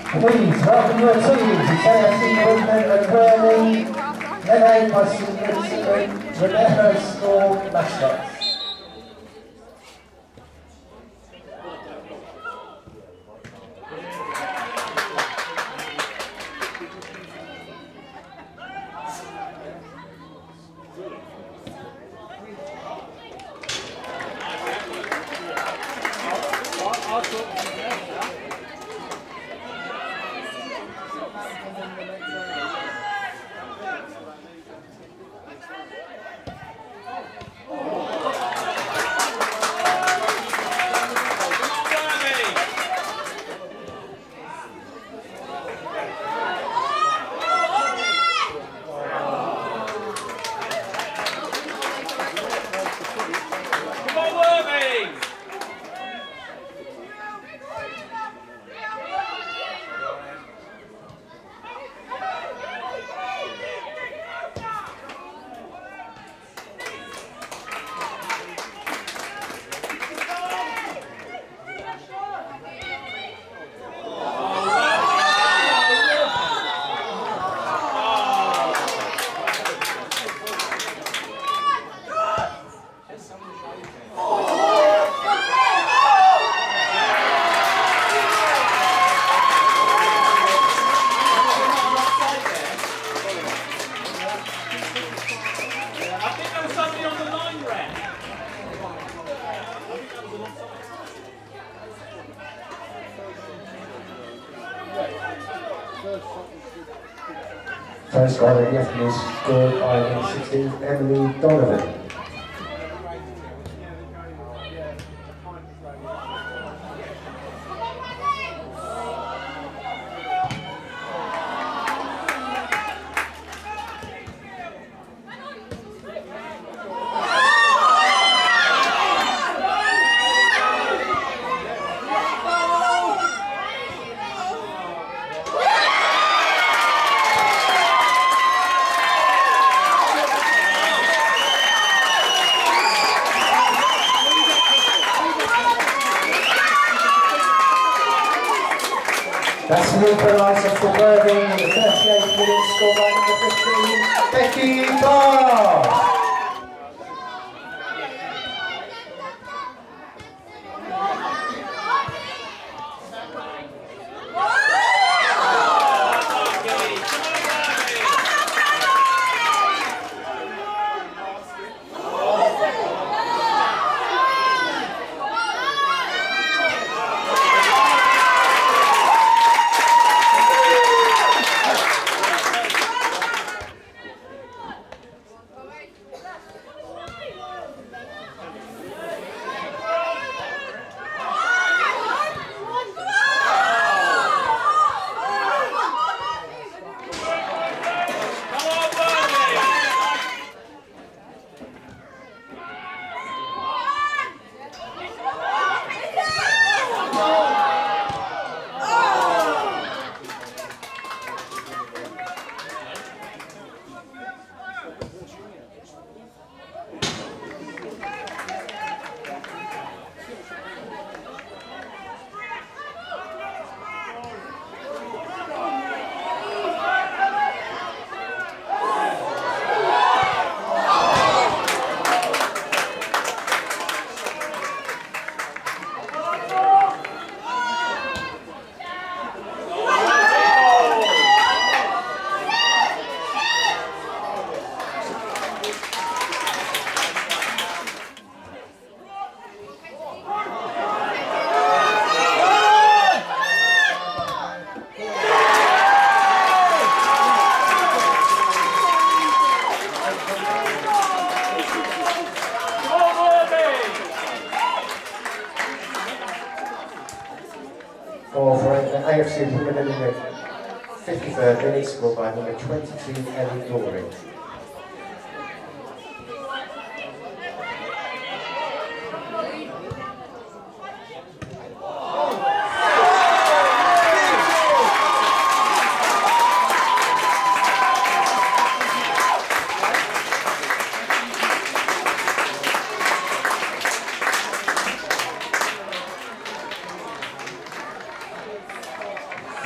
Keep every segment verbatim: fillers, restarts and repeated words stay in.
Please welcome your teams, it's A F C Woodman and Worthing, led by St Rebecca School mascots. First goal of the afternoon scored by number sixteen, Emily Donovan. That's the equaliser for Worthing in the thirty-eighth minute, scored by number fifteen, Becky Barr. For A F C Women in the fifty-third minute, scored by number twenty-two, Ellie Goring.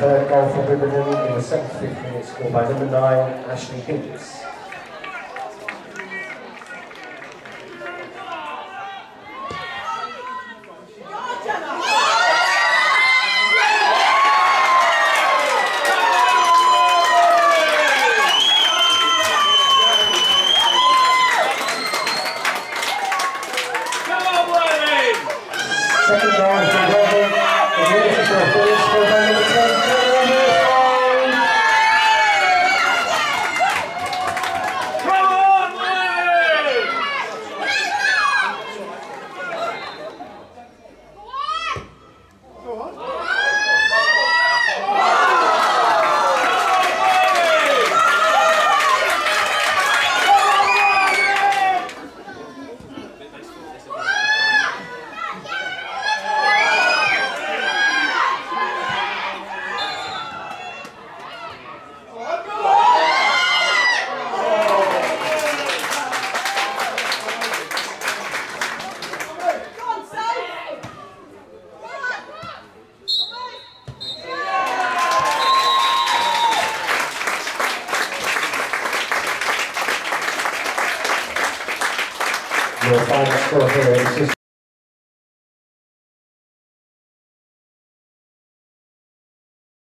Third goal for Wimbledon in the seventy-fifth minute, scored by number nine, Ashley Hinks. Second goal for Wimbledon, the minute for a finish, scored by number ten, your final score here is